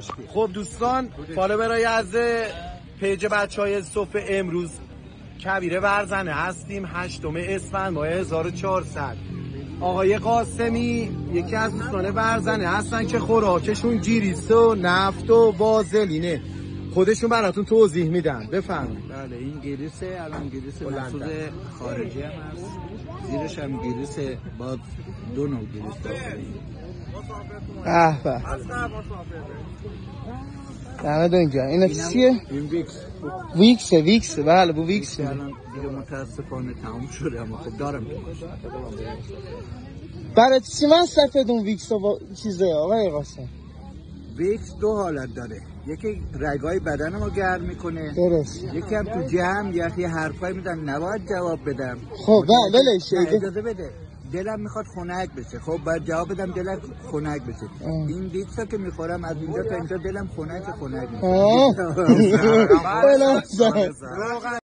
خب دوستان فالوورای از پیج بچهای صفحه امروز کبیر برزنه هستیم 8 اسفند ماه 1400. آقای قاسمی یکی از دوستان برزنه هستن که خوراکشون گیریسه و نفت و وازلینه. خودشون براتون توضیح میدن. بفرمایید. بله این گیریسه، الان گیریسه محصول خارجی هم هست، زیرش هم گیریسه، با دو نوع گیریس داخلی. به دمت اینجا. اینا چیه؟ این ویکس. ویکس بله بو ویکس. الان دیگه متاسفانه تمام شده اما خب دارم. برای چی من سفیدون ویکس و چیزه آقای قاسم؟ ویکس دو حالت داره، یکی رگای بدن رو گرم میکنه، درست. یکی هم تو جمع یه حرفایی میدن نباید جواب بدم. خب بله اجازه بده، دلم میخواد خنک بشه، خب باید جواب بدم دلم خنک بشه. این ویکسا که میخورم از اینجا تا اینجا دلم خنک میشه.